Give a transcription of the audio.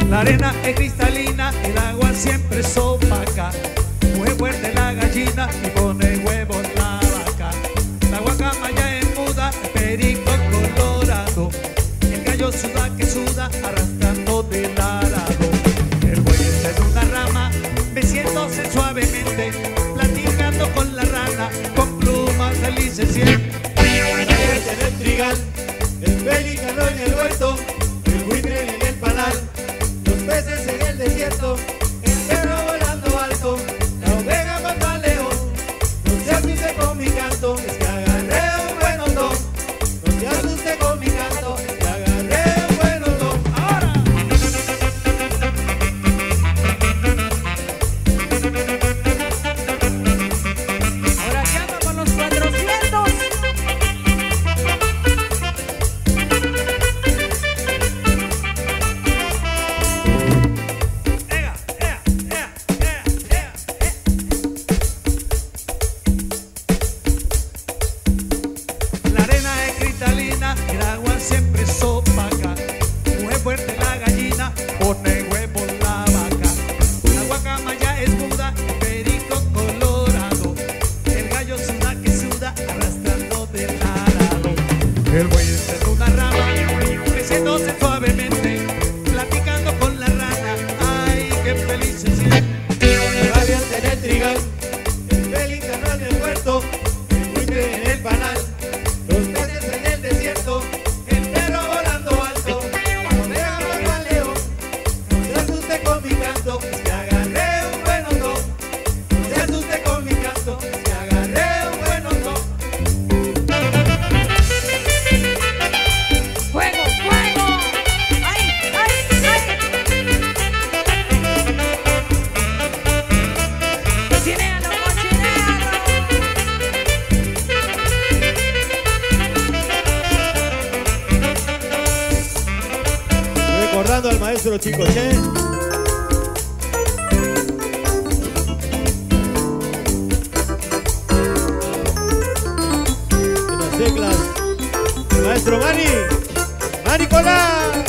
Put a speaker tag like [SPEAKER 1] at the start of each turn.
[SPEAKER 1] La arena es cristalina, el agua siempre es opaca. Muy fuerte la gallina y pone huevos la vaca. La guacamaya es muda, el perico colorado. El gallo suda que suda, arrastrando del arado. El buey está en una rama, meciéndose suavemente, platicando con la rana, con plumas felices siempre.
[SPEAKER 2] En el trigal, el pelícano en el huerto, el buitre en el panal, los peces en el desierto, el perro volando alto, la oveja mató al león. No se asuste con mi canto, es que agarré un buen hondón. No se asuste con mi canto, es que agarré un buen hondón.
[SPEAKER 1] ¡Ahora!
[SPEAKER 3] Ahora que anda con los 400.
[SPEAKER 1] ¡Ea, ea, ea, ea, ea! La arena es cristalina, el agua siempre es opaca. Muy fuerte la gallina, pone huevos la vaca. La guacamaya es muda, el perico colorado. El gallo suda que suda, arrastrando del arado. El buey está en una rama, creciéndose suavemente, platicando con la rana. ¡Ay, qué feliz se siente!
[SPEAKER 2] El gaviota en el trigal, el pelícano en el huerto, el buitre en el panal, los peces en el desierto, el perro volando alto, la oveja mató al león. No se asuste con mi canto, es que agarré un buen hondón. No se asuste con mi canto, es que agarré un buen hondón.
[SPEAKER 3] ¡Fuego, fuego! ¡Ay, ay, ay! ¡Cochinéalo, cochinéalo!
[SPEAKER 2] Recordando al maestro Chicoche. En las teclas, el maestro Mani Colás.